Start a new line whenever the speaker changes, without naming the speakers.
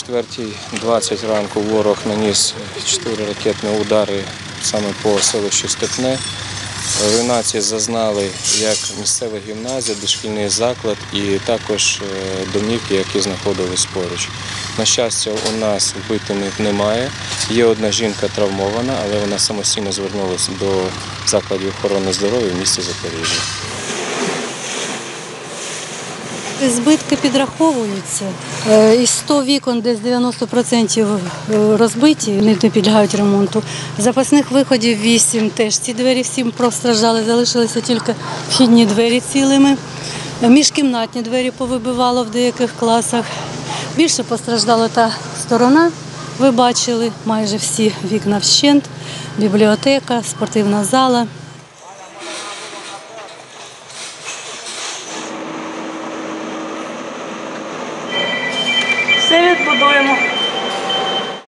4:20 ранку ворог наніс 4 ракетні удари саме по селищу Степне. Руйнації зазнали як місцева гімназія, дошкільний заклад і також домівки, які знаходились поруч. На щастя, у нас вбитих немає. Є одна жінка травмована, але вона самостійно звернулася до закладів охорони здоров'я в місті Запоріжжя.
Збитки підраховуються. Із 100 вікон десь 90% розбиті, не підлягають ремонту. Запасних виходів 8 теж. Ці двері всі постраждали, залишилися тільки вхідні двері цілими. Міжкімнатні двері повибивало в деяких класах. Більше постраждала та сторона, ви бачили, майже всі вікна вщент, бібліотека, спортивна зала.
Все відбудуємо.